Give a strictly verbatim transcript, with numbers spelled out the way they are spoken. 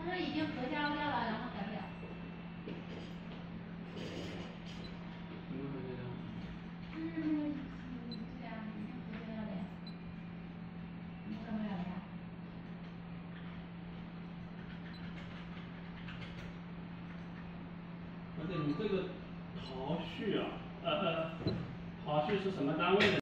他说已经核加掉了，然后改不了。 什么核加掉？ 就是那个嗯对呀，已经核加掉了呀。你改不了的呀。 而且你这个刨序啊，呃呃，刨序是什么单位的？